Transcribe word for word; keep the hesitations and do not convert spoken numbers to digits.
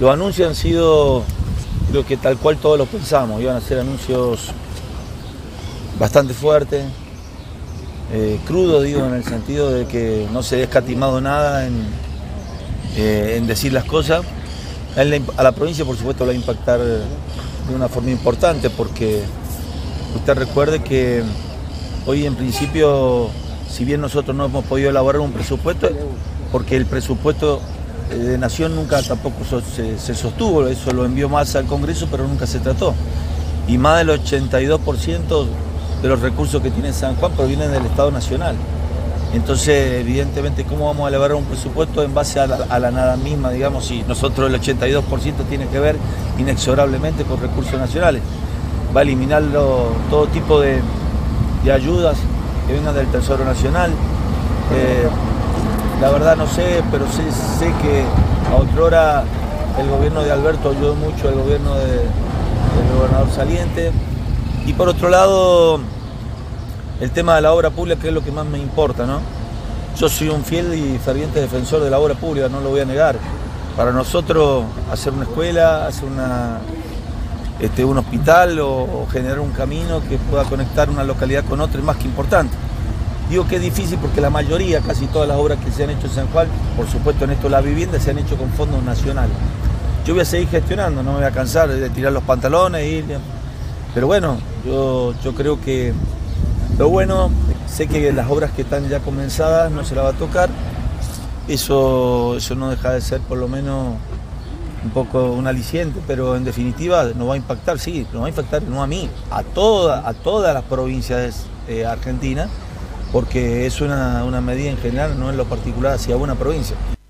Los anuncios han sido, creo que tal cual todos los pensamos, iban a ser anuncios bastante fuertes, eh, crudos, digo, en el sentido de que no se ha escatimado nada en, eh, en decir las cosas. A la provincia, por supuesto, le va a impactar de una forma importante, porque usted recuerde que hoy, en principio, si bien nosotros no hemos podido elaborar un presupuesto, porque el presupuesto de Nación nunca tampoco se, se sostuvo, eso lo envió Massa al Congreso, pero nunca se trató. Y más del ochenta y dos por ciento de los recursos que tiene San Juan provienen del Estado Nacional. Entonces, evidentemente, ¿cómo vamos a elaborar un presupuesto en base a la, a la nada misma, digamos, si nosotros el ochenta y dos por ciento tiene que ver inexorablemente con recursos nacionales? Va a eliminar lo, todo tipo de, de ayudas que vengan del Tesoro Nacional. Eh, la verdad no sé, pero sé, sé que a otrora el gobierno de Alberto ayudó mucho al gobierno de, del gobernador saliente. Y por otro lado, el tema de la obra pública, que es lo que más me importa, ¿no? Yo soy un fiel y ferviente defensor de la obra pública, no lo voy a negar. Para nosotros, hacer una escuela, hacer una, este, un hospital o, o generar un camino que pueda conectar una localidad con otra es más que importante. Digo que es difícil porque la mayoría, casi todas las obras que se han hecho en San Juan, por supuesto en esto las viviendas, se han hecho con fondos nacionales. Yo voy a seguir gestionando, no me voy a cansar de tirar los pantalones, ir, pero bueno, yo, yo creo que lo bueno, sé que las obras que están ya comenzadas no se las va a tocar, eso, eso no deja de ser por lo menos un poco un aliciente, pero en definitiva nos va a impactar, sí, nos va a impactar no a mí, a, toda, a todas las provincias eh, argentinas, porque es una, una medida en general, no en lo particular hacia una provincia.